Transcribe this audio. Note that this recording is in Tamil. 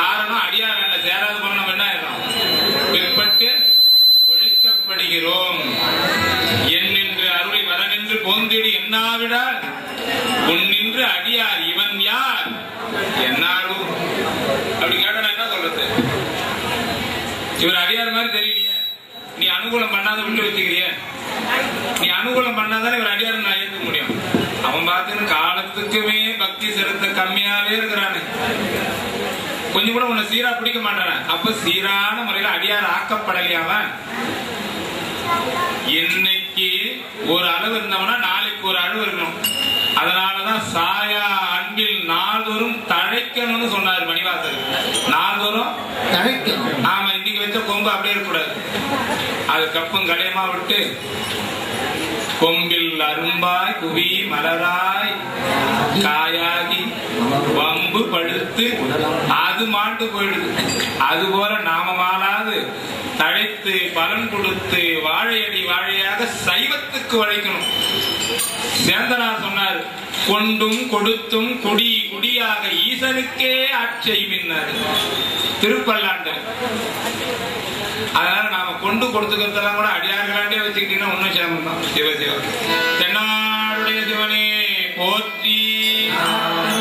காரணம் அடியாரல்ல சேராத போல நம்ம என்ன ஆயிடும், பிற்பட்டு ஒழிக்கப்படுகிறோம். என் நின்று அருளி வர நின்று போந்திடு என்னாவிடால் உன் நின்று அடியார் இவன் யார் என்னாலும். அப்படி கேட்டா என்ன சொல்றது? இவர் அடியார் மாதிரி தெரியலையே, நீ அனுகூலம் பண்ணாத விட்டு வச்சுக்கிறிய, நீ அனுகூலம் பண்ணாதானே இவர் அடியார் நான் ஏற்க முடியும். அவன் பார்த்து காலத்துக்குமே பக்தி செலுத்த கம்மியாவே இருக்கிறானு, கொஞ்சம் கூட உன்னை சீரா பிடிக்க மாட்டான. அப்ப சீரான முறையில் அடியார் ஆக்கப்படலையாவன். இன்னைக்கு ஒரு அளவு இருந்தவனா நாளைக்கு ஒரு அளவு இருக்கணும். அதனாலதான் சாயா அன்பில் நாள்தோறும் தழைக்கணும்னு சொன்னாரு மணிவாசகர். நாள்தோறும் தழைக்கணும். ஆமா, இன்னைக்கு வச்ச கொம்பு அப்படியே இருக்கக்கூடாது. அது கப்பும் கடையமா விட்டு கொம்பில் அரும்பாய் குவி மலராய் காயாகி வம்பு படுத்து அது மாண்டு போயிடுது. அது போல நாம மாறாது தழைத்து பலன் கொடுத்து வாழையடி வாழையாக சைவத்துக்கு உழைக்கணும். சேந்தனார் சொன்னார், கொண்டும் கொடுத்தும் குடி குடியாக ஈசனுக்கே ஆட்செய்வினார் திருப்பல்லாண்டு. அதனால நாம கொண்டு கொடுத்துக்கிறதெல்லாம் கூட அடியார்களாண்டே வச்சுக்கிட்டீங்கன்னா ஒன்னும் சேமம் தான். சிவ சிவ தென்னாடுடைய சிவனே போற்றி.